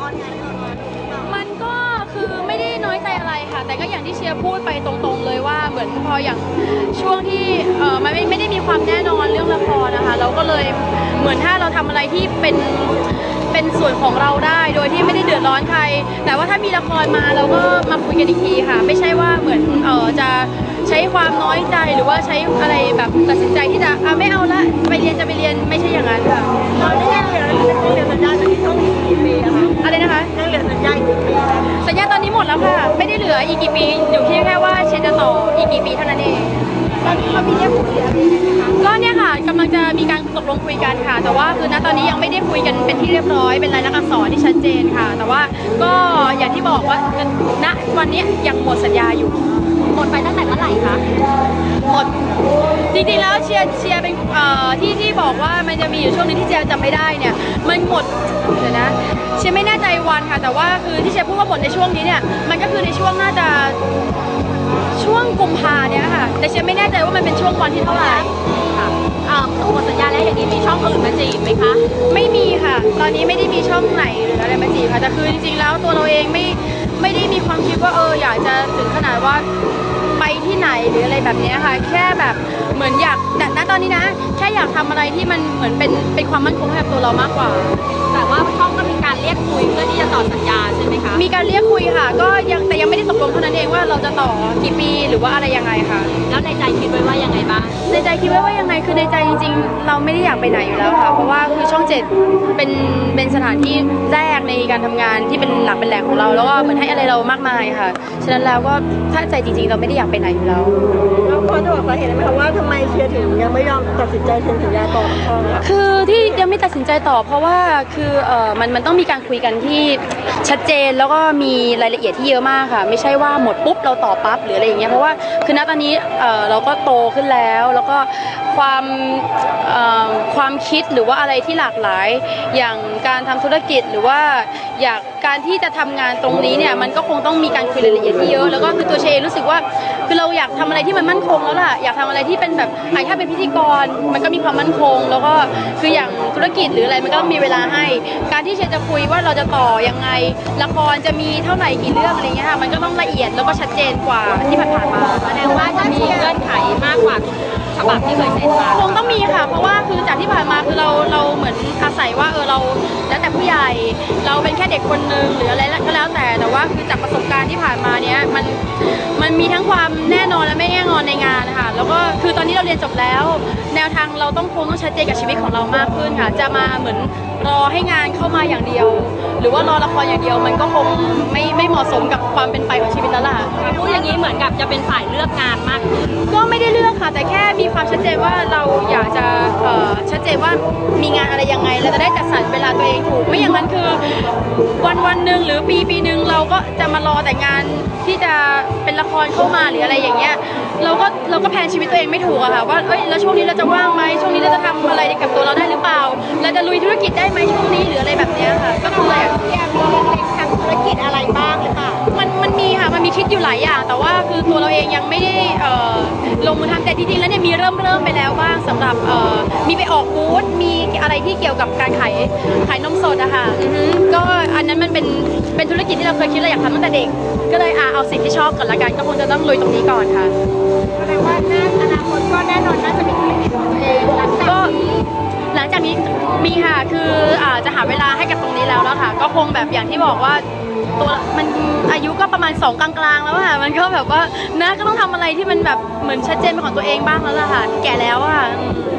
อนงานไม่ออนมันก็คือไม่ได้น้อยใจอะไรค่ะแต่ก็อย่างที่เชียร์พูดไปตรงๆเลยว่าเหมือนพออย่างช่วงที่มันไม่ได้มีความแน่นอนเรื่องละครนะคะเราก็เลยเหมือนถ้าเราทำอะไรที่เป็นส่วนของเราได้โดยที่ไม่ได้เดือดร้อนใครแต่ว่าถ้ามีละครมาเราก็มาคุยกันอีกทีค่ะไม่ใช่ว่าเหมือนจะใช้ความน้อยใจหรือว่าใช้อะไรแบบตัดสินใจที่จะไม่เอาละไปเรียนจะไปเรียนไม่ใช่อย่างนั้นค่ะตอนนี้ยังเหลือสัญญาตอนนี้ต้องกี่ปีอะคะอะไรนะคะยังเหลือสัญญากี่ปีคะสัญญาตอนนี้หมดแล้วค่ะไม่ได้เหลืออีกกี่ปีอยู่ที่แค่ว่าเชนจะต่ออีกกี่ปีเท่านั้นเองตอนนี้เขามีเรียกคุยอะไรไหมคะก็เนี่ยค่ะกำลังจะมีการตกลงคุยกันค่ะแต่ว่าคือณตอนนี้ยังไม่ได้คุยกันเป็นที่เรียบร้อยเป็นลายลักษณ์อักษรที่ชัดเจนค่ะแต่ว่าก็อย่างที่บอกว่าณวันนี้ยังหมดสัญญาอยู่หมดไปตั้งแต่เมื่อไหร่คะหมดจริงๆแล้วเชียร์เป็นที่บอกว่ามันจะมีอยู่ช่วงนึงที่เชียร์จำไม่ได้เนี่ยมันหมดเดี๋ยวนะเชียร์ไม่แน่ใจวันค่ะแต่ว่าคือที่เชียร์พูดว่าหมดในช่วงนี้เนี่ยมันก็คือในช่วงน่าจะช่วงกุมภาเนี่ยค่ะแต่เชียร์ไม่แน่ใจว่ามันเป็นช่วงวันที่เท่าไหร่ค่ะหมดสัญญาแล้วอย่างนี้มีช่องอื่นมาจีบไหมคะไม่มีค่ะตอนนี้ไม่ได้มีช่องไหนหรืออะไรมาจีบค่ะแต่คือจริงๆแล้วตัวเราเองไม่ได้มีความคิดว่าอยากจะถึงขนาดว่าไปที่ไหนหรืออะไรแบบนี้ค่ะแค่แบบเหมือนอยากแต่ณตอนนี้นะแค่อยากทำอะไรที่มันเหมือนเป็นความมั่นคงให้กับตัวเรามากกว่าแต่ว่าช่องก็มีการเรียกคุยเพื่อที่จะต่อสัญญาใช่ไหมคะมีการเรียกคุยค่ะก็ยังไม่ได้ตกลงเท่านั้นเองว่าเราจะต่อกี่ปีหรือว่าอะไรยังไงค่ะแล้วในใจคิดไว้ว่ายังไงบ้างในใจคิดไว้ว่ายังไงคือในใจจริงๆเราไม่ได้อยากไปไหนอยู่แล้วค่ะเพราะว่าคือช่อง7เป็นสถานที่แรกในการทำงานที่เป็นหลักเป็นแหล่งของเราแล้วก็เหมือนให้อะไรเรามากมายค่ะฉะนั้นแล้วก็ถ้าใจจริงๆเราไม่ได้อยากไปไหนอยู่แล้วแล้วพอจะบอกสาเหตุไหมคะว่าทำไมเชียร์ถึงยังไม่ยอมตัดสินใจเซ็นสัญญาต่อกับช่องคือที่ยังไม่ตัดสินใจต่อเพราะว่าคือมันต้องมีการคุยกันที่ชัดเจนแล้วก็มีรายละเอียดที่เยอะมากค่ะไม่ใช่ว่าหมดปุ๊บเราต่อปั๊บหรืออะไรอย่างเงี้ยเพราะว่าคือณตอนนี้เราก็โตขึ้นแล้วแล้วก็ความคิดหรือว่าอะไรที่หลากหลายอย่างการทำธุรกิจหรือว่าอยากการที่จะทำงานตรงนี้เนี่ยมันก็คงต้องมีการคุยรายละเอียดที่เยอะแล้วก็คือตัวเชรู้สึกว่าคือเราอยากทำอะไรที่มันมั่นคงแล้วล่ะอยากทำอะไรที่เป็นแบบถ้าเป็นพิธีกรมันก็มีความมั่นคงแล้วก็คืออย่างธุรกิจหรืออะไรมันก็ต้องมีเวลาให้การที่เชจะคุยว่าเราจะต่อยังไงละครจะมีเท่าไหร่กี่เรื่องอะไรเงี้ยค่ะมันก็ต้องละเอียดแล้วก็ชัดเจนกว่าที่ผ่านมาแสดงว่าจะมีเงื่อนไขมากกว่าฉบับที่เคยเซ็นมาคงต้องมีค่ะเพราะว่าคือจากที่ผ่านมาคือเราเหมือนอาศัยว่าเราแล้วแต่ผู้ใหญ่เราเป็นแค่เด็กคนนึงหรืออะไรก็แล้วแต่ว่าคือจากประสบการณ์ที่ผ่านมาเนี้ยมันมีทั้งความแน่นอนและไม่แน่นอนในงานค่ะแล้วก็คือตอนนี้เราเรียนจบแล้วแนวทางเราคงต้องชัดเจนกับชีวิตของเรามากขึ้นค่ะจะมาเหมือนรอให้งานเข้ามาอย่างเดียวหรือว่ารอละครอย่างเดียวมันก็คงไม่เหมาะสมกับความเป็นไปของชีวิตแล้วล่ะพูดอย่างนี้เหมือนกับจะเป็นฝ่ายเลือกงานมากขึ้นก็ไม่ได้เลือกค่ะแต่แค่มีความชัดเจนว่าเราอยากจะชัดเจนว่ามีงานอะไรยังไงเราจะได้จัดสรรเวลาตัวเองถูกไม่อย่างนั้นคือวันหนึ่งหรือปีหนึ่งเราก็จะมารอแต่งานที่จะเป็นละครเข้ามาหรืออะไรอย่างเงี้ยเราก็แพลนชีวิตตัวเองไม่ถูกอะค่ะว่าแล้วช่วงนี้เราจะว่างไหมช่วงนี้เราจะทำอะไรกับตัวเราได้หรือเปล่าเราจะลุยธุรกิจได้ไหมช่วงนี้หรืออะไรแบบนี้ค่ะก็คืออยากมีเล็กๆทำธุรกิจอะไรบ้างหรือเปล่ามันมีค่ะมันมีคิดอยู่หลายอย่างแต่ว่าคือตัวเราเองยังไม่ได้ลงมือทำแต่จริงๆแล้วเนี่ยมีเริ่มไปแล้วบ้างสำหรับมีไปออกบูธมีอะไรที่เกี่ยวกับการขายนมสดอะค่ะก็อันนั้นมันเป็นธุรกิจที่เราเคยคิดเราอยากทำตั้งแต่เด็กก็เลยเอาสิ่งที่ชอบก่อนละกันก็คงจะต้องลุยตรงนี้ก่อนค่ะแสดงว่าอนาคตก็แน่นอนน่าจะมีธุรกิจของตัวเองหลังจากนี้มีค่ะคือจะหาเวลาให้กับตรงนี้แล้วค่ะก็คงแบบอย่างที่บอกว่าตัวมันอายุก็ประมาณ2กลางๆแล้วค่ะมันก็แบบว่าก็ต้องทำอะไรที่มันแบบเหมือนชัดเจนเป็นของตัวเองบ้างแล้วล่ะค่ะแก่แล้วค่ะ